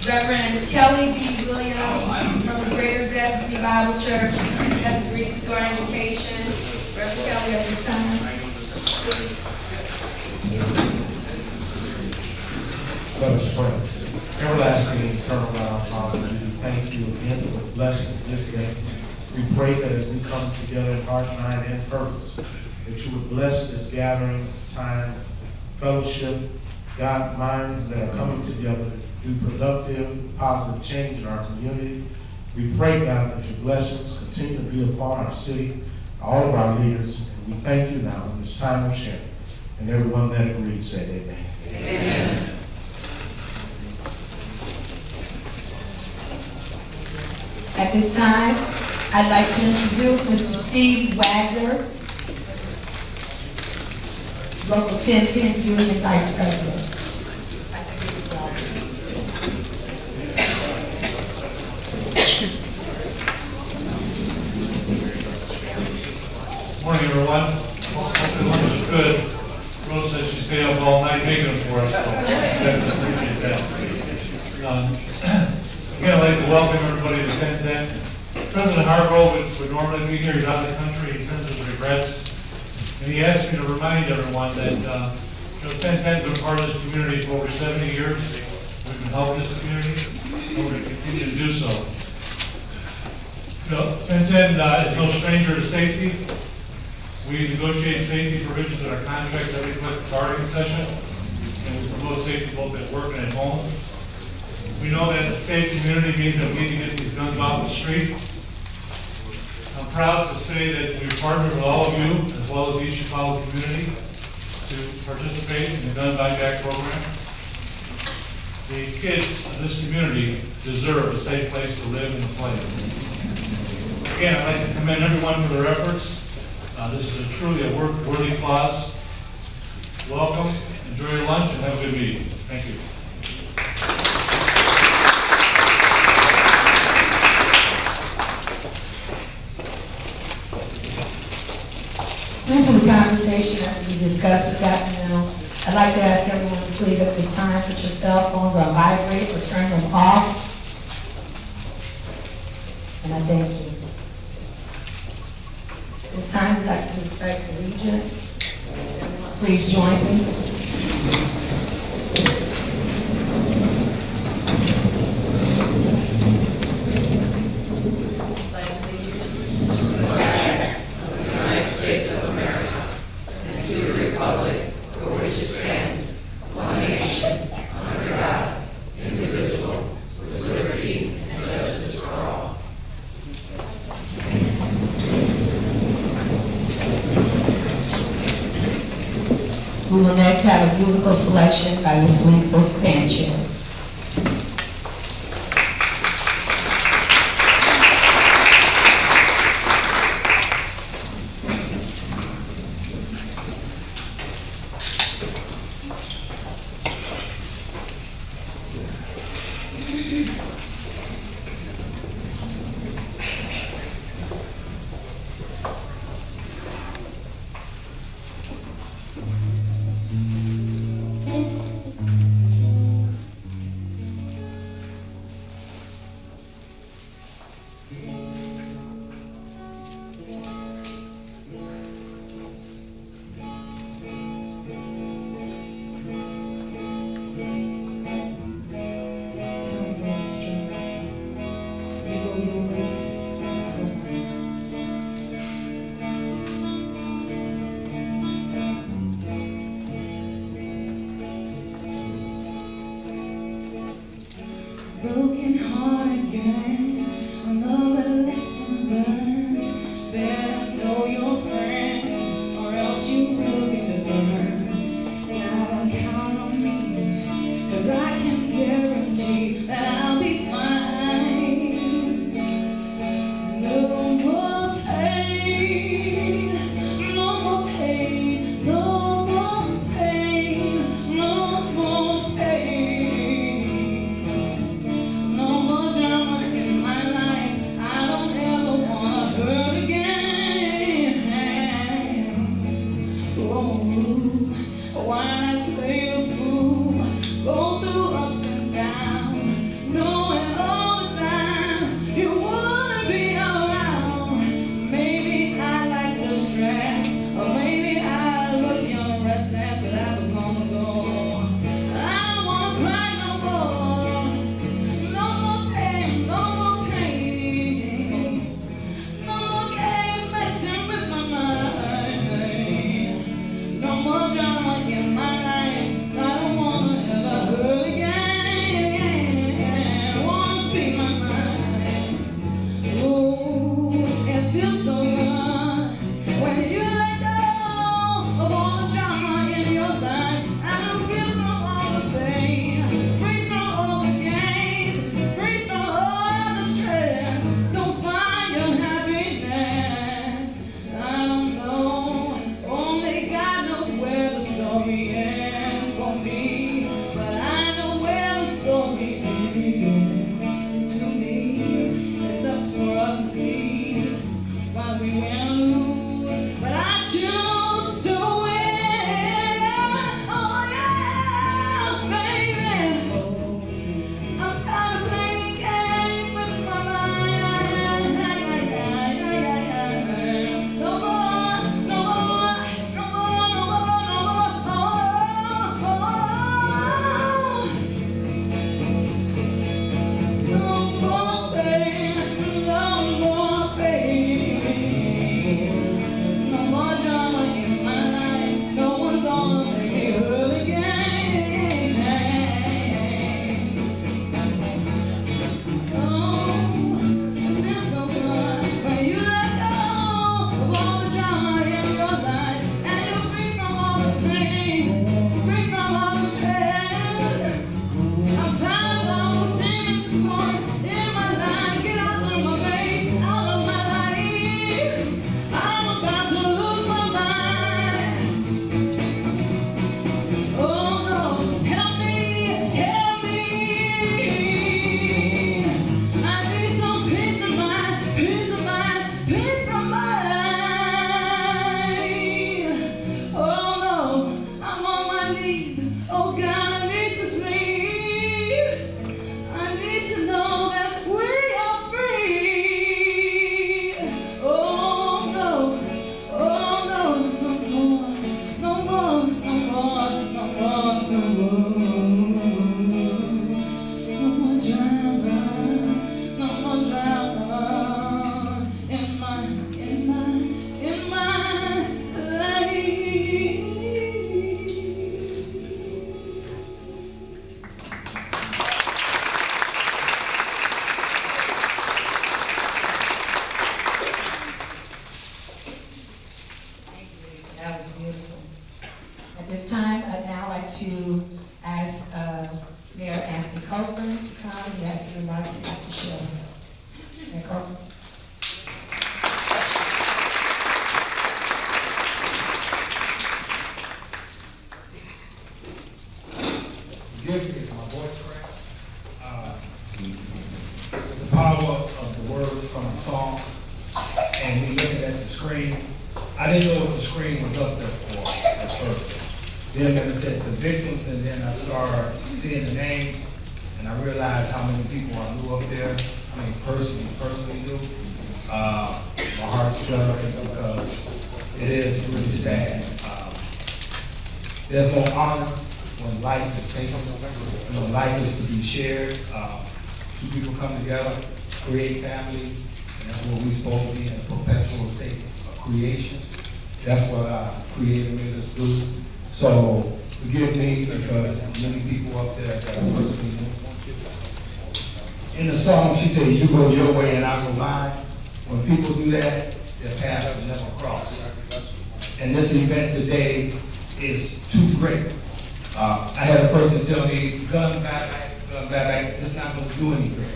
Reverend Kelly B. Williams from the Greater Destiny Bible Church has agreed to do our invocation. Reverend Kelly, at this time, please. Let us pray. Everlasting and eternal God, Father, we thank you again for the blessing of this day. We pray that as we come together in heart, mind, and purpose, that you would bless this gathering, time, fellowship, God, minds that are coming together to do productive, positive change in our community. We pray, God, that your blessings continue to be upon our city, all of our leaders, and we thank you now in this time of sharing. And everyone that agreed said amen. Amen. At this time, I'd like to introduce Mr. Steve Wagner, Local 1010 Union Vice President. Morning, everyone. Hope the lunch is good. Rose said she stayed up all night making them for us, so definitely appreciate that. Again, I'd like to welcome everybody to 1010. President Hargrove would normally be here. He's out of the country. He sends his regrets. And he asked me to remind everyone that 1010 has been part of this community for over 70 years. We've been helping this community, and we're going to continue to do so. 1010 is no stranger to safety. We negotiate safety provisions in our contracts every collective bargaining session, and we promote safety both at work and at home. We know that a safe community means that we need to get these guns off the street. I'm proud to say that we've partnered with all of you, as well as the East Chicago community, to participate in the gun buyback program. The kids in this community deserve a safe place to live and play. Again, I'd like to commend everyone for their efforts. This is truly a worthy cause. Welcome, enjoy your lunch, and have a good meeting. Thank you. Due to the conversation that we discussed this afternoon, I'd like to ask everyone to please at this time put your cell phones on vibrate or turn them off. And I thank you. At this time, we'd like to do the pledge of allegiance. Please join me. We will next have a musical selection by Ms. Lisa Sanchez. Broken heart again, another lesson learned. Better know your friends, or else you will get burned. Gotta count on me, 'cause I can guarantee that I'll be fine. No more pain, no more pain, no more pain, no more pain. No more drama. to come, he has some remarks he'd like to share with us. Mayor Copeland. Forgive me if my voice cracked. The power of the words from the song, and me looking at the screen, I didn't know what the screen was up there for at first. Then when it said the victims, and then I started seeing the names, and I realized how many people I knew up there. I mean, personally knew. My heart's fluttering because it is really sad. There's no honor when life is taken. You know, life is to be shared. Two people come together, create family, and that's what we're supposed to be, in a perpetual state of creation. That's what our Creator made us do. So forgive me because there's many people up there that I personally know. In the song, she said, "You go your way and I go mine." When people do that, their paths will never cross. And this event today is too great. I had a person tell me, gun back, it's not going to do anything.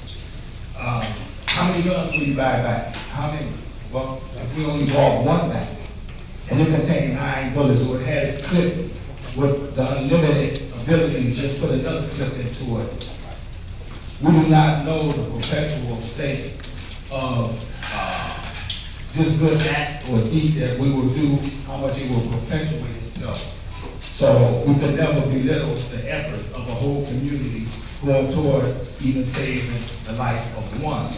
How many guns will you buy back? How many? Well, if we only bought one back, and it contained 9 bullets, or it had it clipped with the unlimited abilities, just put another clip into it. We do not know the perpetual state of this good act or deed that we will do, how much it will perpetuate itself. So we could never belittle the effort of a whole community going toward even saving the life of one.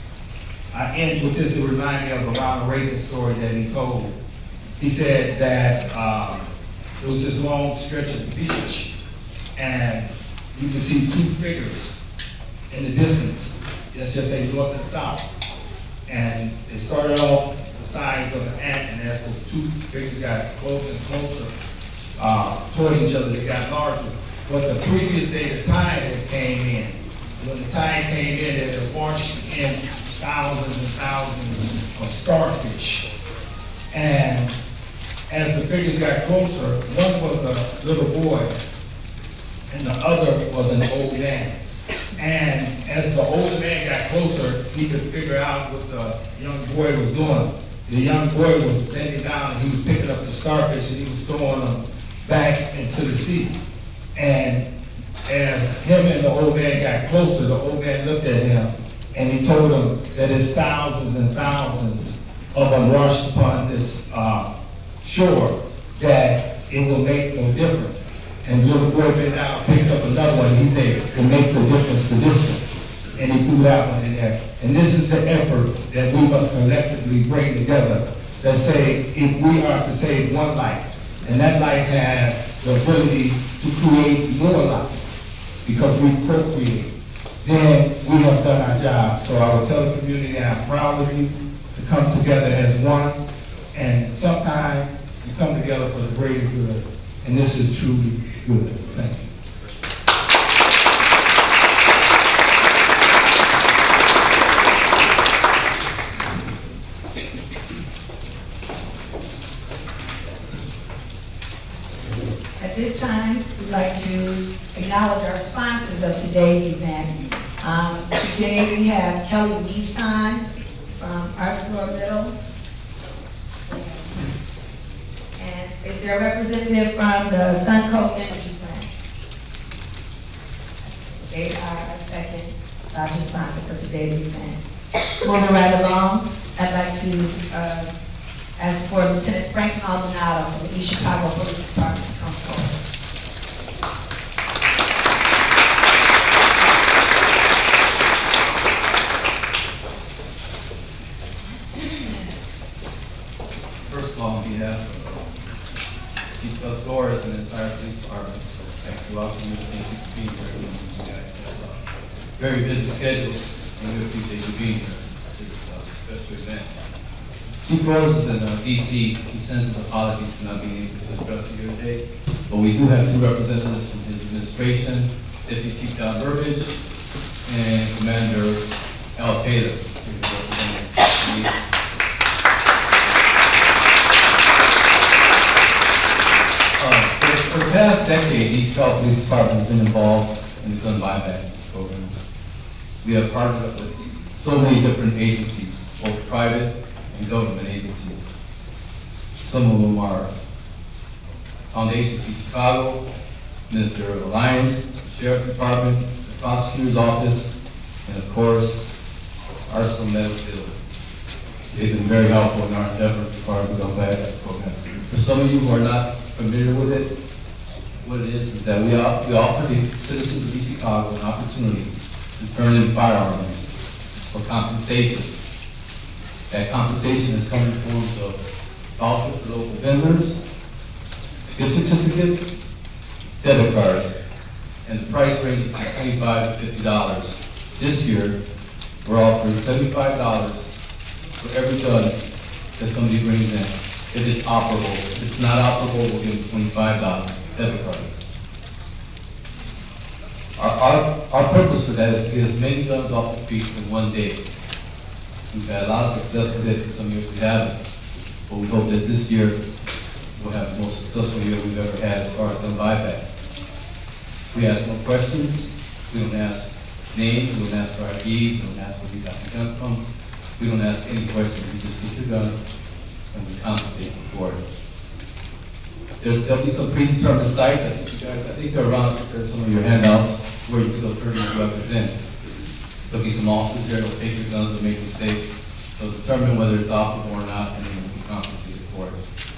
I end with this, it reminds me of a Ronald Reagan story that he told. He said that there was this long stretch of the beach, and you can see 2 figures in the distance. Let's just say north and south. And they started off the size of an ant, and as the 2 figures got closer and closer toward each other, they got larger. But the previous day, the tide had came in. When the tide came in, it had washed in thousands and thousands of starfish. And as the figures got closer, one was a little boy, and the other was an old man. And as the older man got closer, he could figure out what the young boy was doing. The young boy was bending down, and he was picking up the starfish, and he was throwing them back into the sea. And as him and the old man got closer, the old man looked at him, and he told him that it's thousands and thousands of them washed upon this shore, that it will make no difference. And the little boy bent down, picked up another one. He said, it makes a difference to this one. And he threw that one in there. And this is the effort that we must collectively bring together that say, if we are to save one life, and that life has the ability to create more life, because we procreate, then we have done our job. So I will tell the community I'm proud of you to come together as one, and sometime we come together for the greater good. And this is truly good. Thank you. At this time, we'd like to acknowledge our sponsors of today's event. Today we have Kelly Nissan from ArcelorMittal. And is there a representative from the Suncoast Energy Plant? They are a second largest sponsor for today's event. Moving right along, I'd like to ask for Lieutenant Frank Maldonado from the East Chicago Police Department to come forward. First of all, on behalf of Chief Gus Flores and the entire police department, I'd like to welcome you. Thank you for being here. You guys have very busy schedules, and we appreciate you being here at this special event. Chief Flores is in D.C. He sends his apologies for not being able to address you here today, but we do have 2 representatives from his administration, Deputy Chief John Burbidge and Commander Al Taylor. For the past decade, East Chicago Police Department has been involved in the gun buyback program. We have partnered up with so many different agencies, both private and government agencies. Some of them are Foundation for Chicago, Ministerial Alliance, the Sheriff's Department, the Prosecutor's Office, and of course, Arsenal Medical. They've been very helpful in our endeavors as far as the gun buyback program. For some of you who are not familiar with it, what it is that we offer the citizens of East Chicago an opportunity to turn in firearms for compensation. That compensation is coming in forms of vouchers for local vendors, gift certificates, debit cards, and the price ranges from $25 to $50. This year, we're offering $75 for every gun that somebody brings in, if it's operable. If it's not operable, we'll give them $25 debit cards. Our purpose for that is to get as many guns off the streets in one day. We've had a lot of success with it, some years we haven't, but we hope that this year we'll have the most successful year we've ever had as far as gun buyback. We ask no questions, we don't ask names, we don't ask for ID, we don't ask where you got the gun from, we don't ask any questions, we just get your gun and we compensate you for it. There'll be some predetermined sites, I think they're around, there's some of your handouts where you can go turn your weapons in. There'll be some officers there that'll take your guns and make them safe. They'll determine whether it's operable or not, and then you'll be compensated for it.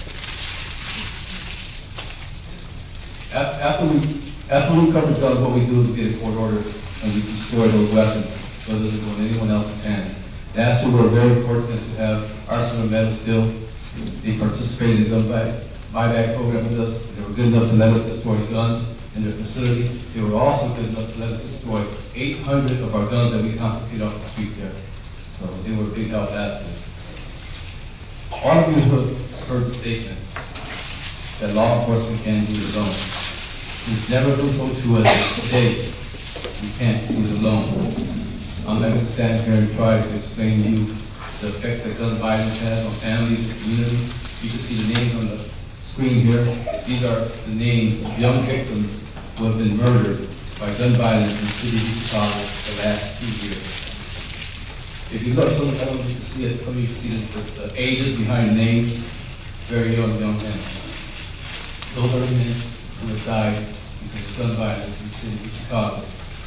After we cover guns, what we do is we get a court order and we destroy those weapons so it doesn't go in anyone else's hands. Last year, we were very fortunate to have Arsenal Medical still. They participated in the gun buyback program with us. They were good enough to let us destroy guns in their facility. They were also good enough to let us destroy 800 of our guns that we confiscated off the street there. So they were a big help last year. All of you have heard the statement that law enforcement can do it alone. It's never been so true as it is today. You can't do it alone. I'm not going to stand here and try to explain to you the effects that gun violence has on families and community. You can see the names on the screen here. These are the names of young victims who have been murdered by gun violence in the city of Chicago the last 2 years. If you look, I don't know if you can see it, some of you can see the ages behind the names, very young men. Those are the men who have died because of gun violence in the city of Chicago.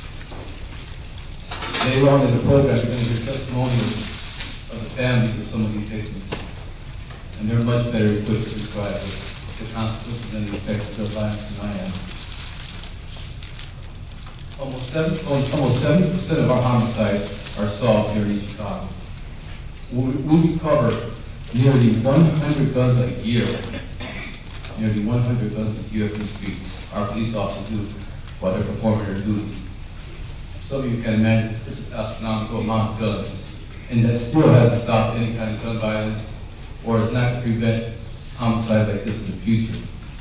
Later on in the program, you're going to hear testimonials of the families of some of these victims. And they're much better equipped to describe the consequences and the effects of gun violence than I am. Almost 70% of our homicides are solved here in Chicago. We recover nearly 100 guns a year. Nearly 100 guns a year from the streets. Our police officers do while they're performing their duties. Some of you can imagine it's an astronomical amount of guns. And that still hasn't stopped any kind of gun violence or is not to prevent homicides like this in the future.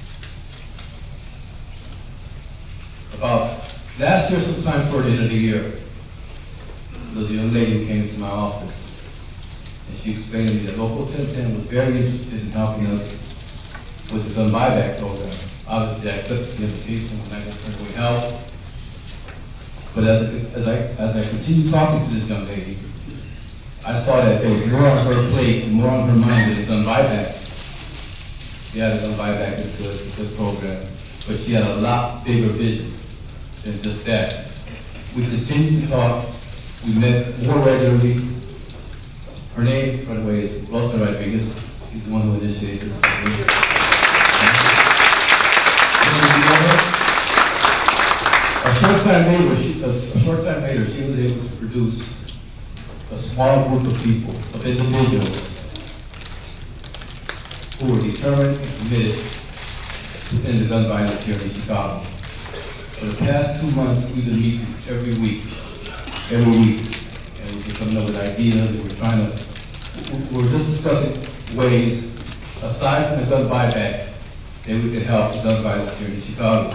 About last year, sometime toward the end of the year, there was a young lady who came to my office and she explained to me that Local 1010 was very interested in helping us with the gun buyback program. Obviously, I accepted the invitation. I'm not going to turn away help. But as I continued talking to this young lady, I saw that there was more on her plate and more on her mind than the gun buyback. Yeah, the gun buyback is good, it's a good program, but she had a lot bigger vision than just that. We continued to talk. We met more regularly. Her name, by the way, is Rosa Rodriguez. She's the one who initiated this. A short time later, she was able to produce a small group of people, of individuals, who were determined and committed to end the gun violence here in Chicago. For the past 2 months, we've been meeting every week, and we've been coming up with ideas, and we were just discussing ways, aside from the gun buyback, that we could help the gun violence here in Chicago.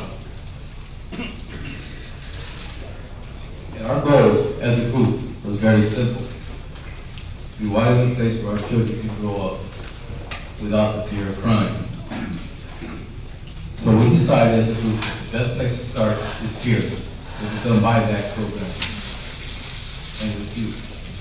And our goal as a group was very simple. We wanted a place where our children can grow up without the fear of crime. So we decided as a group, the best place to start is here with the gun buyback program and refused.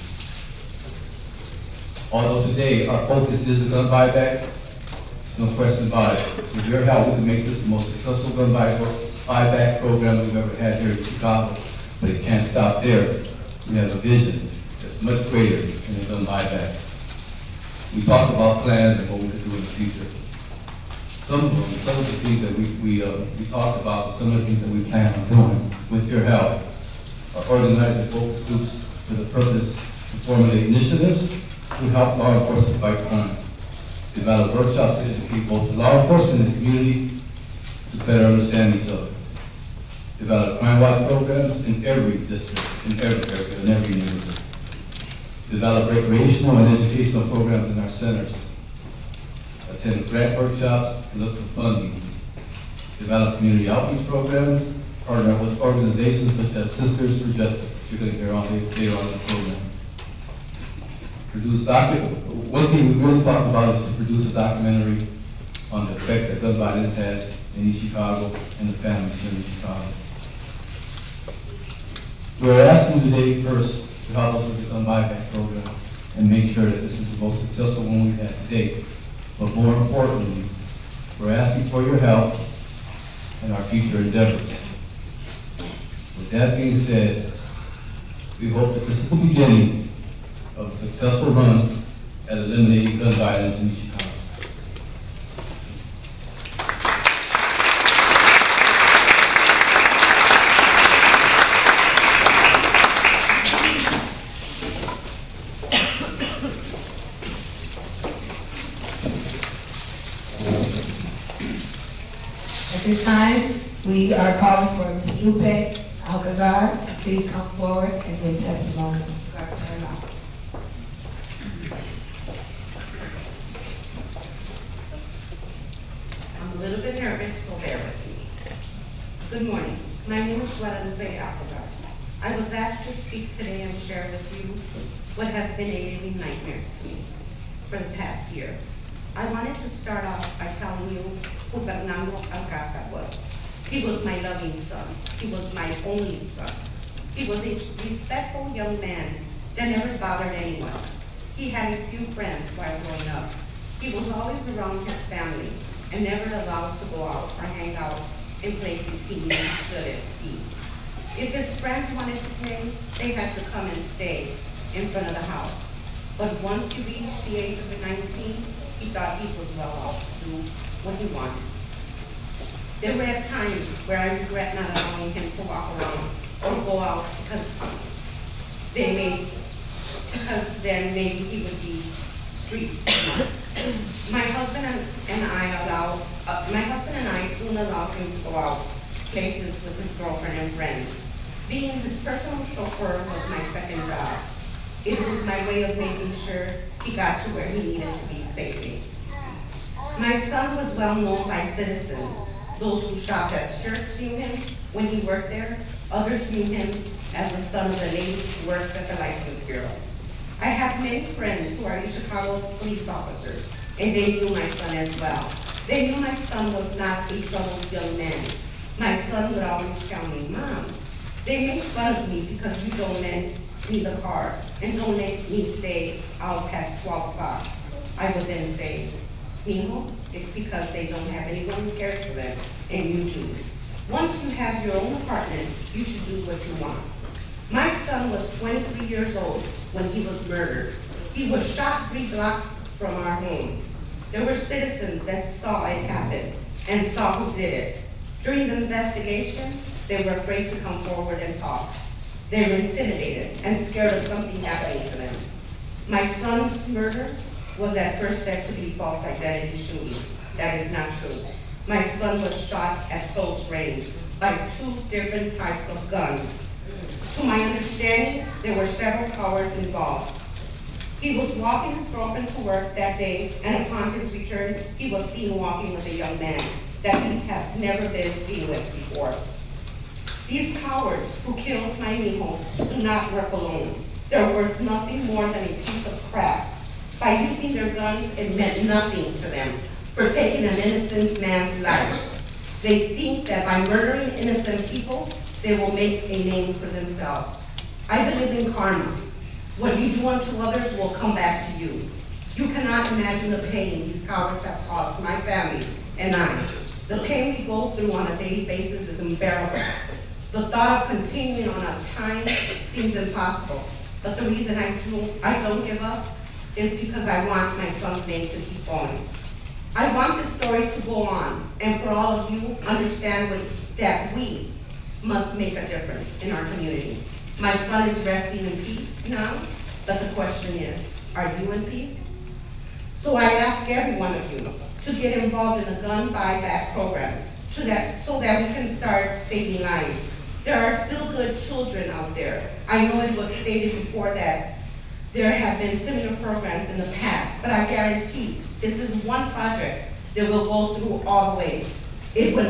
Although today our focus is the gun buyback, there's no question about it. With your help, we can make this the most successful gun buyback program we've ever had here in Chicago. But it can't stop there. We have a vision that's much greater than the gun buyback. We talked about plans and what we could do in the future. Some of the things that we talked about, some of the things that we plan on doing with your help are organizing focus groups with the purpose to formulate initiatives to help law enforcement fight crime, develop workshops to educate both the law enforcement and the community to better understand each other, develop crime watch programs in every district, in every area, in every neighborhood, develop recreational and educational programs in our centers, attend grant workshops to look for funding, develop community outreach programs, partner with organizations such as Sisters for Justice, that you're going to hear on later on in the program. One thing we really talked about is to produce a documentary on the effects that gun violence has in East Chicago and the families here in Chicago. We're asking you today first to help us with the gun buyback program and make sure that this is the most successful one we've had to date. But more importantly, we're asking for your help in our future endeavors. With that being said, we hope that this is the beginning of a successful run at eliminating gun violence in Chicago. At this time, we are calling for Ms. Lupe Alcazar to please come forward and give testimony in regards to her life. I'm a little bit nervous, so bear with me. Good morning. My name is Guadalupe Alcazar. I was asked to speak today and share with you what has been a living nightmare to me for the past year. I wanted to start off by telling you who Fernando Alcazar was. He was my loving son. He was my only son. He was a respectful young man that never bothered anyone. He had a few friends while growing up. He was always around his family and never allowed to go out or hang out in places he knew he shouldn't be. If his friends wanted to play, they had to come and stay in front of the house. But once he reached the age of 19, he thought he was well off to do what he wanted. There were times where I regret not allowing him to walk around or go out because then maybe he would be street smart. My husband and I soon allowed him to go out places with his girlfriend and friends. Being his personal chauffeur was my second job. It was my way of making sure he got to where he needed to be safely. My son was well known by citizens. Those who shopped at Sturt's knew him when he worked there. Others knew him as the son of the lady who works at the License Bureau. I have many friends who are in Chicago police officers, and they knew my son as well. They knew my son was not a troubled young man. My son would always tell me, Mom, they make fun of me because you don't lend me the car and don't let me stay out past 12 o'clock. I would then say, Mijo, it's because they don't have anyone who cares for them, and you do. Once you have your own apartment, you should do what you want. My son was 23 years old when he was murdered. He was shot 3 blocks from our home. There were citizens that saw it happen and saw who did it. During the investigation, they were afraid to come forward and talk. They were intimidated and scared of something happening to them. My son's murder was at first said to be false identity shooting. That is not true. My son was shot at close range by 2 different types of guns. To my understanding, there were several powers involved. He was walking his girlfriend to work that day, and upon his return, he was seen walking with a young man that he has never been seen with before. These cowards who killed my Mijo do not work alone. They're worth nothing more than a piece of crap. By using their guns, it meant nothing to them for taking an innocent man's life. They think that by murdering innocent people, they will make a name for themselves. I believe in karma. What you do unto others will come back to you. You cannot imagine the pain these cowards have caused my family and I. The pain we go through on a daily basis is unbearable. The thought of continuing on a time seems impossible. But the reason I don't give up is because I want my son's name to keep going. I want this story to go on, and for all of you, understand that we must make a difference in our community. My son is resting in peace now, but the question is, are you in peace? So I ask every one of you to get involved in the gun buyback program so that we can start saving lives. There are still good children out there. I know it was stated before that there have been similar programs in the past, but I guarantee this is one project that will go through all the way. It will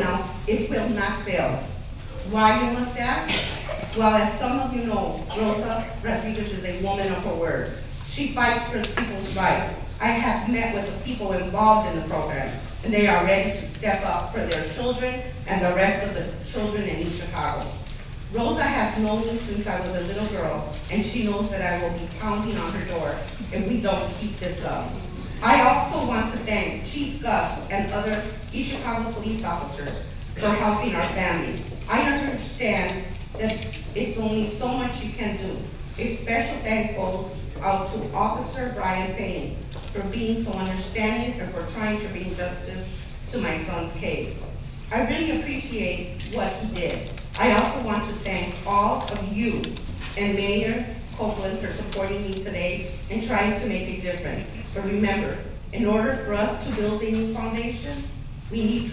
not fail. Why, you must ask? Well, as some of you know, Rosa Rodriguez is a woman of her word. She fights for people's rights. I have met with the people involved in the program, and they are ready to step up for their children and the rest of the children in East Chicago. Rosa has known me since I was a little girl, and she knows that I will be pounding on her door if we don't keep this up. I also want to thank Chief Gus and other East Chicago police officers for helping our family. I understand that it's only so much you can do. A special thank goes out to Officer Brian Payne for being so understanding and for trying to bring justice to my son's case. I really appreciate what he did. I also want to thank all of you and Mayor Copeland for supporting me today and trying to make a difference. But remember, in order for us to build a new foundation, we need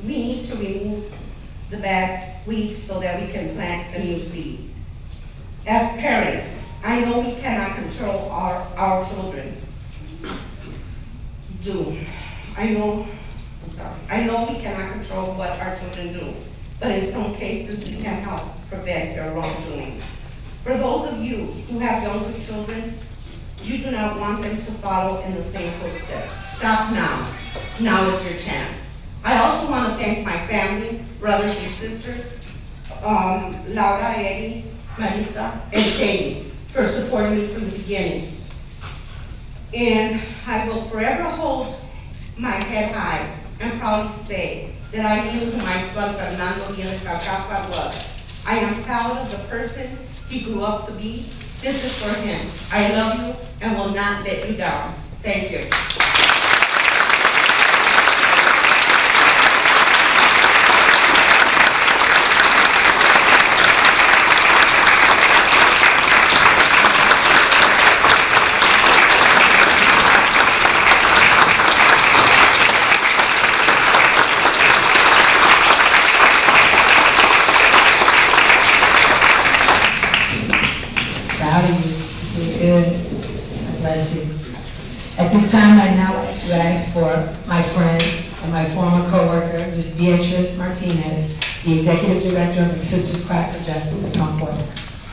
to remove the bad weeds so that we can plant a new seed. As parents, I know we cannot control our children. I know we cannot control what our children do, but in some cases we can help prevent their wrongdoings. For those of you who have younger children, you do not want them to follow in the same footsteps. Stop now. Now is your chance. I also want to thank my family, brothers and sisters, Laura, Eddie, Marisa, and Katie, for supporting me from the beginning. And I will forever hold my head high and proudly say that I knew who my son Fernando Diaz Alcázar was. I am proud of the person he grew up to be. This is for him. I love you and will not let you down. Thank you. At this time, I'd now like to ask for my friend and my former co-worker, Ms. Beatrice Martinez, the Executive Director of the Sisters Cry for Justice, to come forward.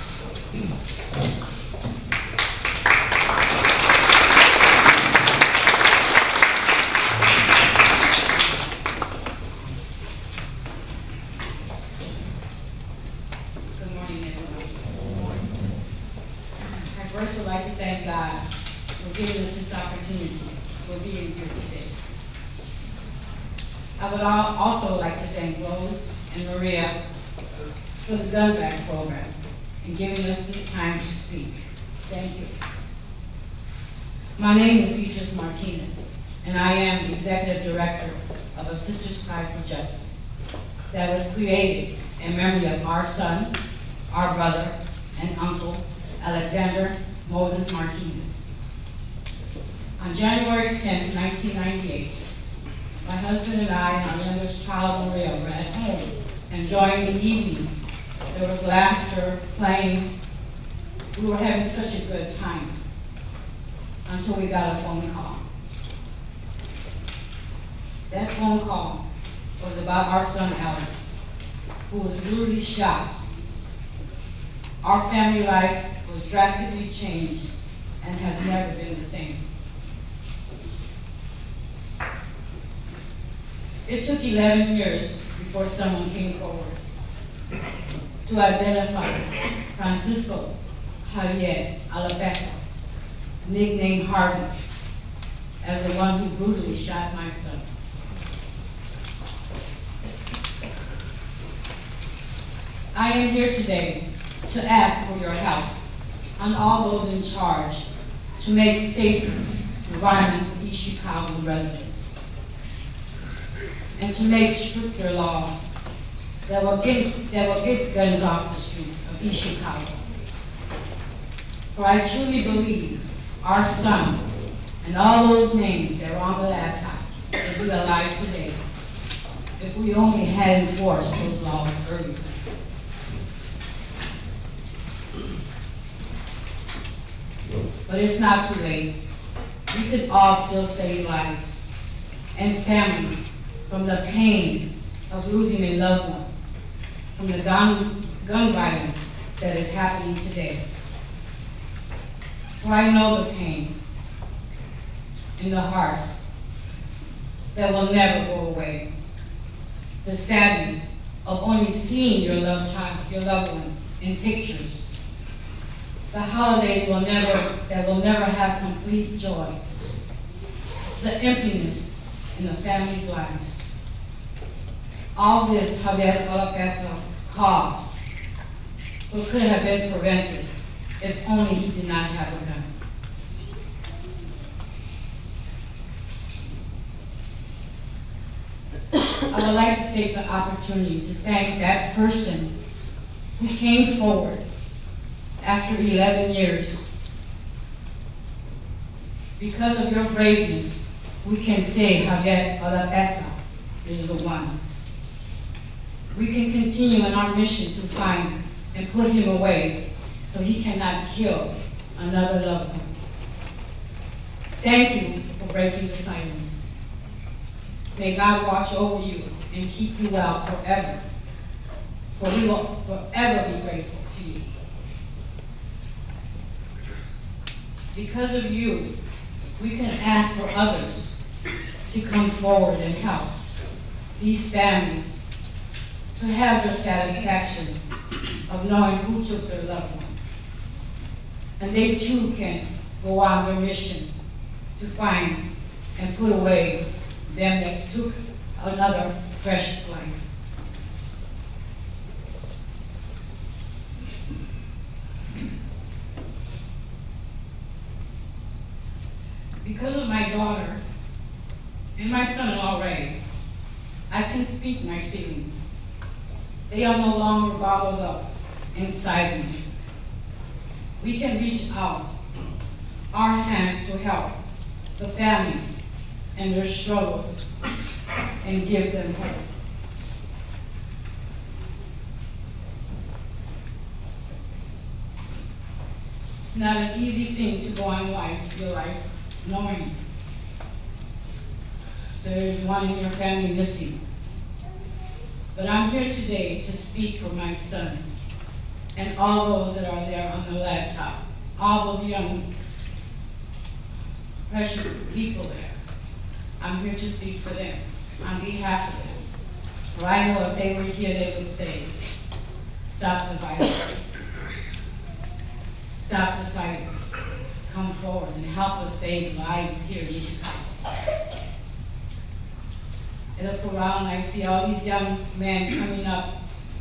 Good morning, everyone. I first would like to thank God for giving us this opportunity for being here today. I would also like to thank Rose and Maria for the Gun Back program and giving us this time to speak. Thank you. My name is Beatrice Martinez, and I am Executive Director of A Sisters Cry for Justice that was created in memory of our son, our brother, and uncle, Alexander Moses Martinez. On January 10th, 1998, my husband and I and our youngest child, Maria, were at home enjoying the evening. There was laughter, playing. We were having such a good time until we got a phone call. That phone call was about our son, Alex, who was brutally shot. Our family life was drastically changed and has never been the same. It took 11 years before someone came forward. to identify Francisco Javier Alapesa, nicknamed Harvey, as the one who brutally shot my son. I am here today to ask for your help on all those in charge to make safer environment for East Chicago residents, and to make stricter laws that will get guns off the streets of East Chicago. For I truly believe our son and all those names that are on the laptop would be alive today if we only had enforced those laws earlier. But it's not too late. We could all still save lives and families from the pain of losing a loved one, from the gun violence that is happening today. For I know the pain in the hearts that will never go away. The sadness of only seeing your loved one in pictures. The holidays that will never have complete joy. The emptiness in the family's lives. All this Javier Alapesa caused, but could have been prevented if only he did not have a gun. I would like to take the opportunity to thank that person who came forward after 11 years. Because of your braveness, we can say Javier Alapesa is the one. We can continue in our mission to find and put him away so he cannot kill another loved one. Thank you for breaking the silence. May God watch over you and keep you well forever, for we will forever be grateful to you. Because of you, we can ask for others to come forward and help these families to have the satisfaction of knowing who took their loved one. And they too can go on their mission to find and put away them that took another precious life. Because of my daughter and my son-in-law Ray, I can speak my feelings. They are no longer bottled up inside me. We can reach out our hands to help the families and their struggles and give them hope. It's not an easy thing to go on your life knowing there is one in your family missing. But I'm here today to speak for my son and all those that are there on the laptop, all those young, precious people there. I'm here to speak for them, on behalf of them. For I know if they were here, they would say, stop the violence, stop the silence, come forward and help us save lives here in Chicago. I look around, I see all these young men coming up,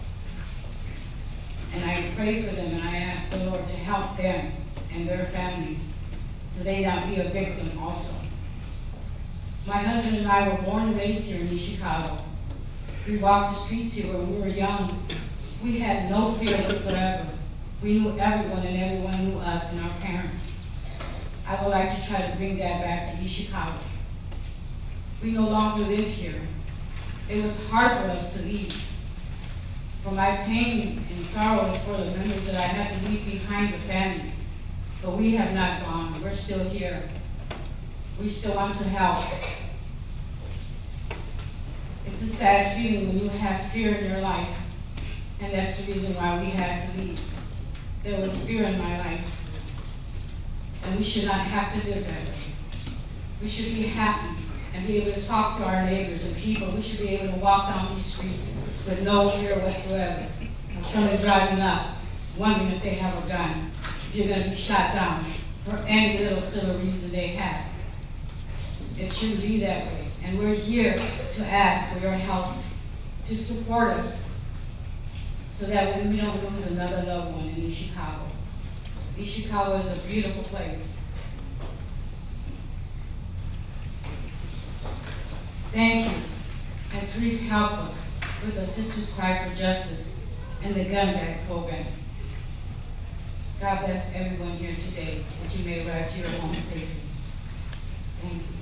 and I pray for them, and I ask the Lord to help them and their families so they not be a victim also. My husband and I were born and raised here in East Chicago. We walked the streets here when we were young. We had no fear whatsoever. We knew everyone and everyone knew us and our parents. I would like to try to bring that back to East Chicago. We no longer live here. It was hard for us to leave. For my pain and sorrow is for the memories that I had to leave behind the families. But we have not gone. We're still here. We still want to help. It's a sad feeling when you have fear in your life, and that's the reason why we had to leave. There was fear in my life, and we should not have to live that way. We should be happy and be able to talk to our neighbors and people. We should be able to walk down these streets with no fear whatsoever of somebody driving up, wondering if they have a gun, if you're gonna be shot down for any little silly reason they have. It shouldn't be that way. And we're here to ask for your help, to support us, so that we don't lose another loved one in East Chicago. East Chicago is a beautiful place. Thank you, and please help us with the Sisters Cry for Justice and the Gun Back program. God bless everyone here today, that you may arrive to your home safely. Thank you.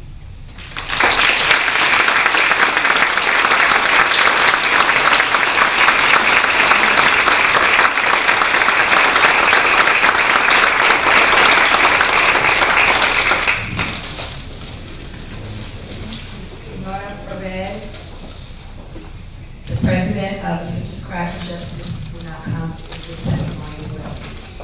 The president of the Sisters Cry for Justice will now come and give testimony as well.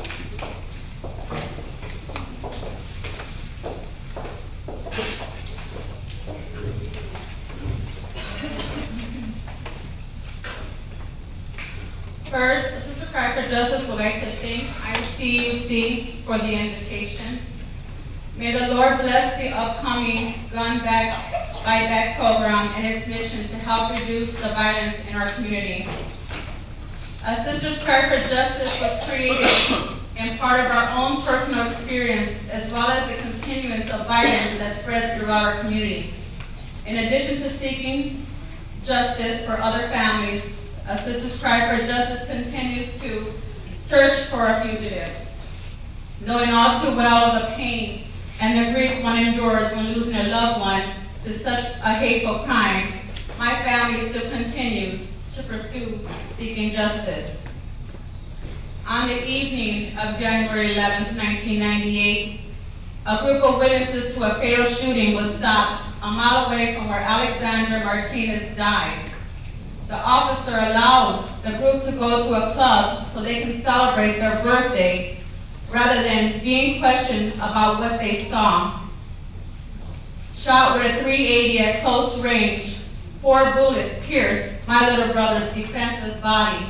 First, the Sisters Cry for Justice would like to thank ICUC for the invitation. May the Lord bless the upcoming Gun Back Fight Back program and its mission to help reduce the violence in our community. Sisters Cry for Justice was created in part of our own personal experience, as well as the continuance of violence that spreads throughout our community. In addition to seeking justice for other families, Sisters Cry for Justice continues to search for a fugitive. Knowing all too well the pain and the grief one endures when losing a loved one to such a hateful crime, my family still continues to pursue seeking justice. On the evening of January 11th, 1998, a group of witnesses to a fatal shooting was stopped a mile away from where Alexandra Martinez died. The officer allowed the group to go to a club so they can celebrate their birthday rather than being questioned about what they saw. Shot with a .380 at close range, 4 bullets pierced my little brother's defenseless body.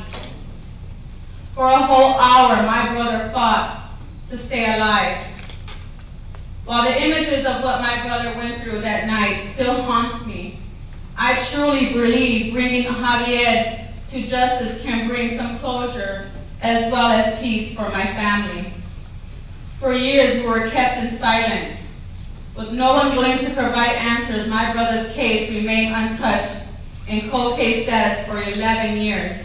For a whole hour, my brother fought to stay alive. While the images of what my brother went through that night still haunts me, I truly believe bringing Javier to justice can bring some closure as well as peace for my family. For years, we were kept in silence. With no one willing to provide answers, my brother's case remained untouched in cold case status for 11 years.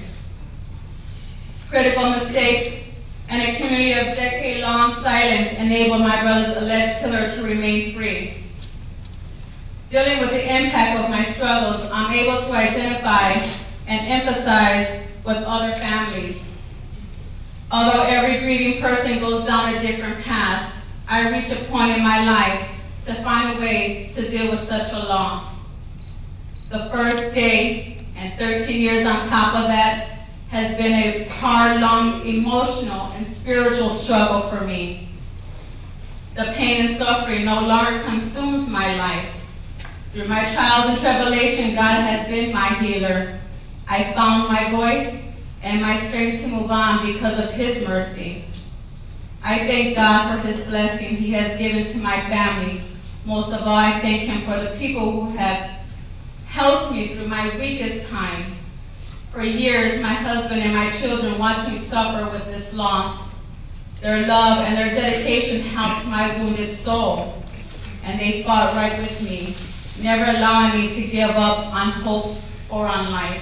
Critical mistakes and a community of decade-long silence enabled my brother's alleged killer to remain free. Dealing with the impact of my struggles, I'm able to identify and empathize with other families. Although every grieving person goes down a different path, I reach a point in my life to find a way to deal with such a loss. The first day and 13 years on top of that has been a hard, long, emotional and spiritual struggle for me. The pain and suffering no longer consumes my life. Through my trials and tribulation, God has been my healer. I found my voice and my strength to move on because of His mercy. I thank God for His blessing He has given to my family. Most of all, I thank Him for the people who have helped me through my weakest times. For years, my husband and my children watched me suffer with this loss. Their love and their dedication helped my wounded soul, and they fought right with me, never allowing me to give up on hope or on life.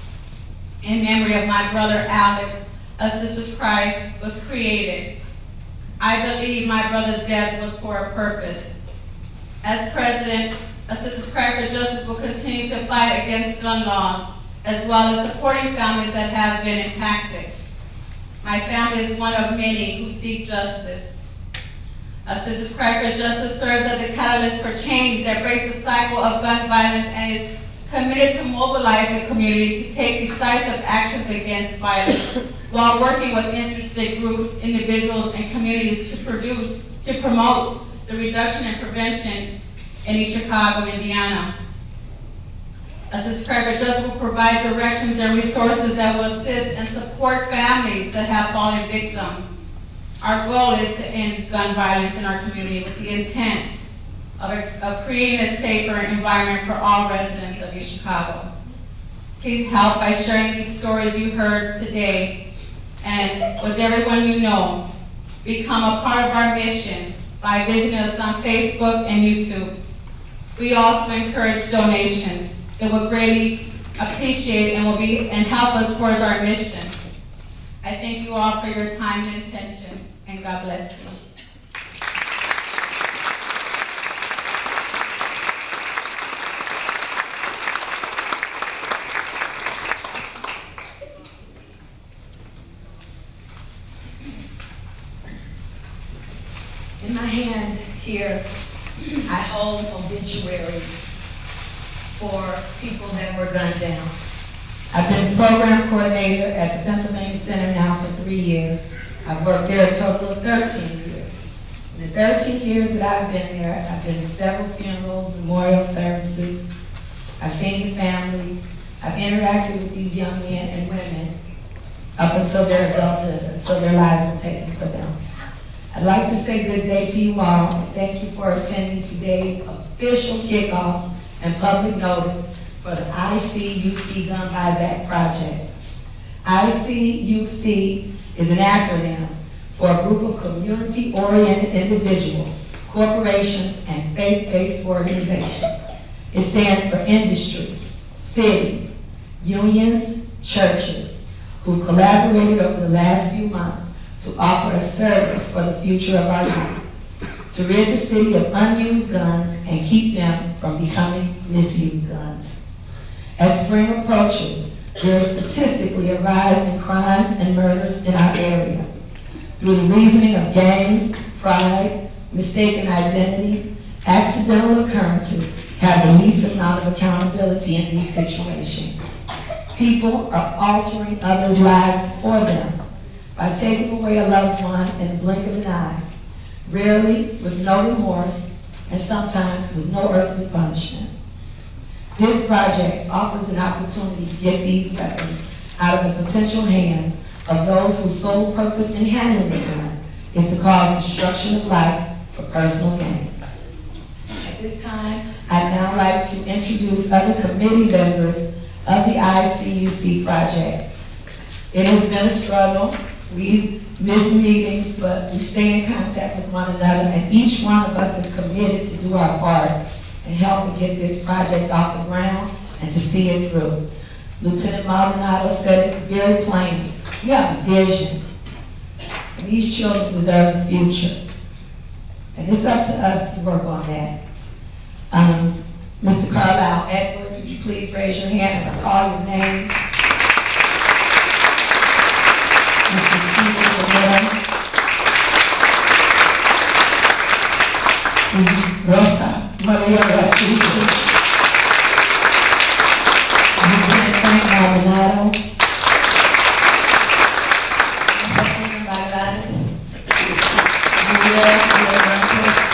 In memory of my brother Alex, a Sisters Cry was created. I believe my brother's death was for a purpose. As president, a Sisters Cry for Justice will continue to fight against gun laws, as well as supporting families that have been impacted. My family is one of many who seek justice. A Sisters Cry for Justice serves as the catalyst for change that breaks the cycle of gun violence and is committed to mobilize the community to take decisive actions against violence while working with interested groups, individuals, and communities to promote the reduction and prevention in East Chicago, Indiana. as his private judge will provide directions and resources that will assist and support families that have fallen victim. Our goal is to end gun violence in our community with the intent of creating a safer environment for all residents of East Chicago. Please help by sharing these stories you heard today and with everyone you know. Become a part of our mission by visiting us on Facebook and YouTube. We also encourage donations. It will greatly appreciate and help us towards our mission. I thank you all for your time and attention, and God bless you. In my hand here, I hold obituaries for people that were gunned down. I've been program coordinator at the Pennsylvania Center now for 3 years. I've worked there a total of 13 years. In the 13 years that I've been there, I've been to several funerals, memorial services. I've seen the families. I've interacted with these young men and women up until their adulthood, until their lives were taken for them. I'd like to say good day to you all, and thank you for attending today's official kickoff and public notice for the ICUC Gun Buyback Project. ICUC is an acronym for a group of community-oriented individuals, corporations, and faith-based organizations. It stands for industry, city, unions, churches, who've collaborated over the last few months to offer a service for the future of our youth, to rid the city of unused guns and keep them from becoming misused guns. As spring approaches, there is statistically a rise in crimes and murders in our area. Through the reasoning of gangs, pride, mistaken identity, accidental occurrences have the least amount of accountability in these situations. People are altering others' lives for them by taking away a loved one in the blink of an eye, rarely with no remorse, and sometimes with no earthly punishment. This project offers an opportunity to get these weapons out of the potential hands of those whose sole purpose in handling the gun is to cause destruction of life for personal gain. At this time, I'd now like to introduce other committee members of the ICUC project. It has been a struggle. We've missed meetings, but we stay in contact with one another, and each one of us is committed to do our part and help to get this project off the ground and to see it through. Lieutenant Maldonado said it very plainly. We have a vision, and these children deserve a future. And it's up to us to work on that. Mr. Carlisle Edwards, would you please raise your hand as I call your names? Mr. Stephen Zamora. Mrs. Rosa Maria Rodriguez. Lieutenant Frank Maldonado. Mr. Bailanes. Maria Ranquez.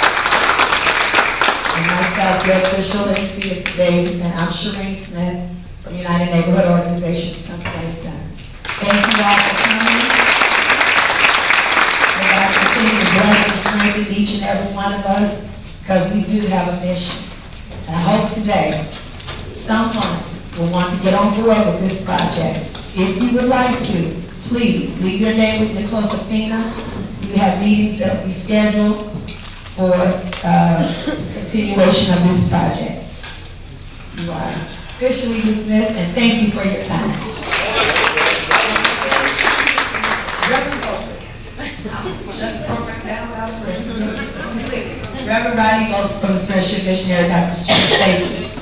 And myself, your official MC of today's event. I'm Shireen Smith from United Neighborhood Organizations, Pennsylvania Center. Thank you all for coming. May God continue to bless and strengthen each and every one of us, because we do have a mission. And I hope today someone will want to get on board with this project. If you would like to, please leave your name with Ms. Josefina. We have meetings that will be scheduled for continuation of this project. You are officially dismissed, and thank you for your time. Shut the program down without prayer. Reverend Rodney Wilson from the Friendship Missionary Baptist Church. Thank you.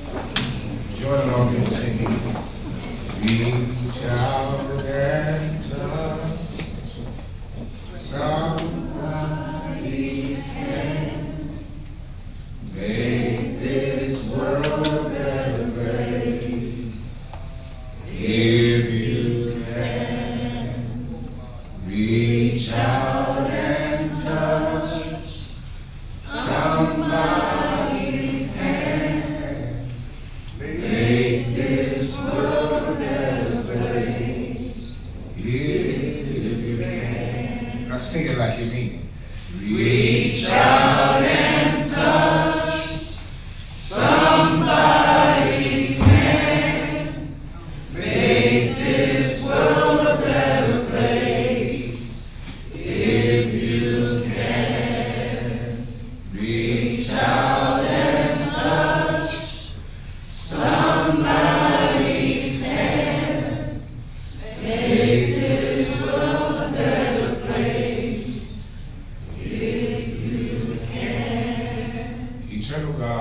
Join along in singing. Reach out and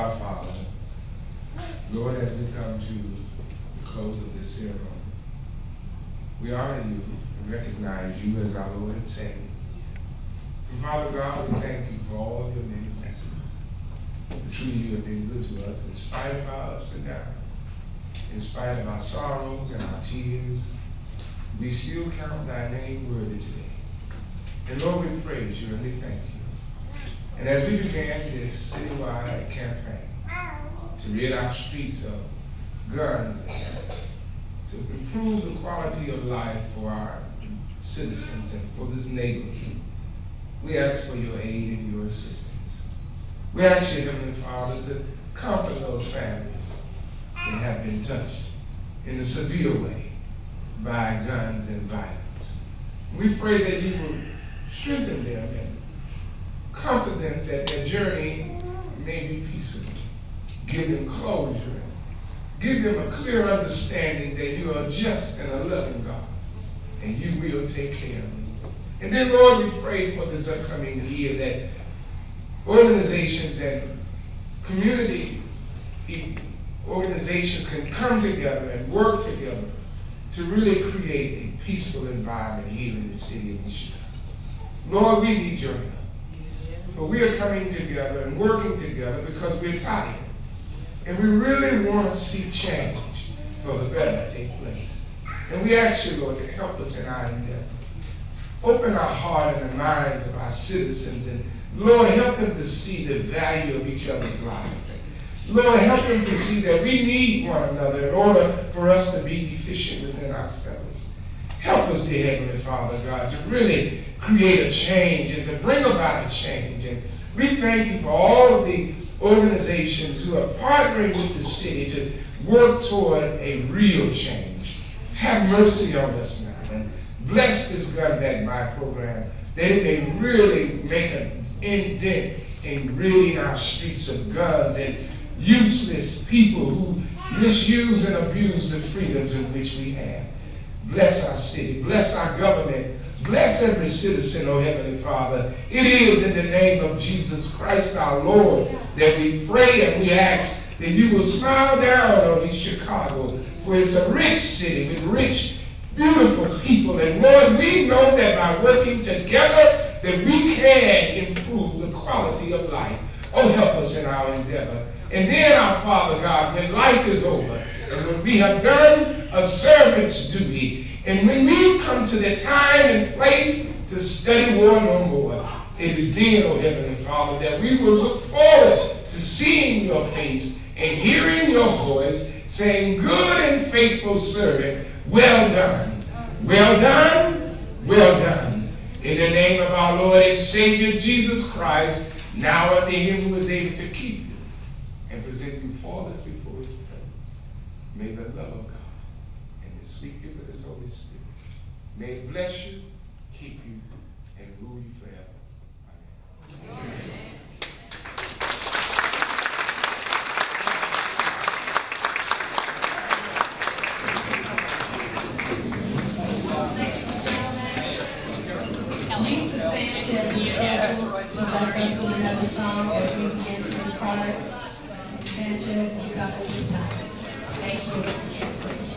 our Father, Lord, as we come to the close of this ceremony, we honor you and recognize you as our Lord and Savior. And Father God, we thank you for all of your many blessings. Truly, you have been good to us in spite of our ups and downs, in spite of our sorrows and our tears. We still count thy name worthy today. And Lord, we praise you and we thank you. And as we began this citywide campaign to rid our streets of guns and to improve the quality of life for our citizens and for this neighborhood, we ask for your aid and your assistance. We ask you, Heavenly Father, to comfort those families that have been touched in a severe way by guns and violence. We pray that you will strengthen them and comfort them that their journey may be peaceable. Give them closure. Give them a clear understanding that you are just and a loving God, and you will take care of them. And then, Lord, we pray for this upcoming year that organizations and community organizations can come together and work together to really create a peaceful environment here in the city of Chicago. Lord, we need your help. But we are coming together and working together because we're tired. And we really want to see change for the better take place. And we ask you, Lord, to help us in our endeavor. Open our heart and the minds of our citizens, and Lord, help them to see the value of each other's lives. And Lord, help them to see that we need one another in order for us to be efficient within ourselves. Help us, dear Heavenly Father, God, to really create a change and to bring about a change. And we thank you for all of the organizations who are partnering with the city to work toward a real change. Have mercy on us now and bless this Gun Back My program, that it may really make an indent in ridding our streets of guns and useless people who misuse and abuse the freedoms in which we have. Bless our city, bless our government, bless every citizen, oh Heavenly Father. It is in the name of Jesus Christ our Lord that we pray and we ask that you will smile down on East Chicago, for it's a rich city with rich, beautiful people. And Lord, we know that by working together that we can improve the quality of life. Oh, help us in our endeavor. And then, our Father God, when life is over and when we have done a servant's duty, and when we come to the time and place to study war no more, it is then, oh Heavenly Father, that we will look forward to seeing your face and hearing your voice saying, good and faithful servant, well done, well done, well done. In the name of our Lord and Savior Jesus Christ, now unto him who is able to keep you and present you faultless before his presence, may the love of God and the sweet gift of his Holy Spirit may it bless you, keep you, and rule you forever. Amen. Amen. Lisa Sanchez is scheduled to bless us with another song as we begin to depart. Ms. Sanchez, would you come at this time? Thank you.